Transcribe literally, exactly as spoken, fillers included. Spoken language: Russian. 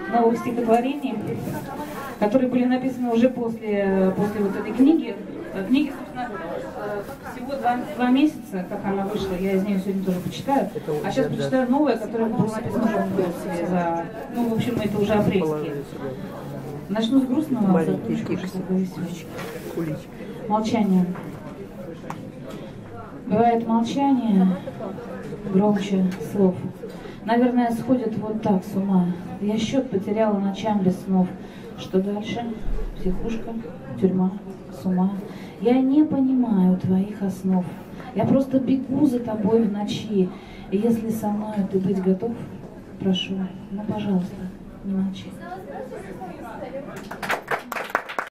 новых стихотворений, которые были написаны уже после, после вот этой книги. Книги, собственно, всего два, два месяца, как она вышла, я из нее сегодня тоже почитаю. А сейчас почитаю новое, которое было написано уже в год. За, ну, в общем, это уже апрельские. Начну с грустного. Молчание. Бывает молчание громче слов. Наверное, сходит вот так с ума. Я счет потеряла ночам без снов. Что дальше? Психушка, тюрьма, с ума. Я не понимаю твоих основ. Я просто бегу за тобой в ночи. И если со мной ты быть готов, прошу, ну, пожалуйста, не молчи.